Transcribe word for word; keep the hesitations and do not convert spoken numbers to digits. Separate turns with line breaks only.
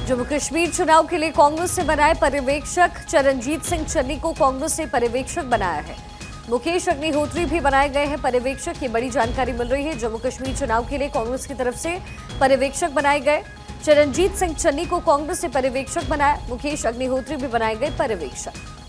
जम्मू कश्मीर चुनाव के लिए कांग्रेस ने बनाए पर्यवेक्षक। चरणजीत सिंह चन्नी को कांग्रेस ने पर्यवेक्षक बनाया है। मुकेश अग्निहोत्री भी बनाए गए हैं पर्यवेक्षक। ये बड़ी जानकारी मिल रही है। जम्मू कश्मीर चुनाव के लिए कांग्रेस की तरफ से पर्यवेक्षक बनाए गए। चरणजीत सिंह चन्नी को कांग्रेस ने पर्यवेक्षक बनाया। मुकेश अग्निहोत्री भी बनाए गए पर्यवेक्षक।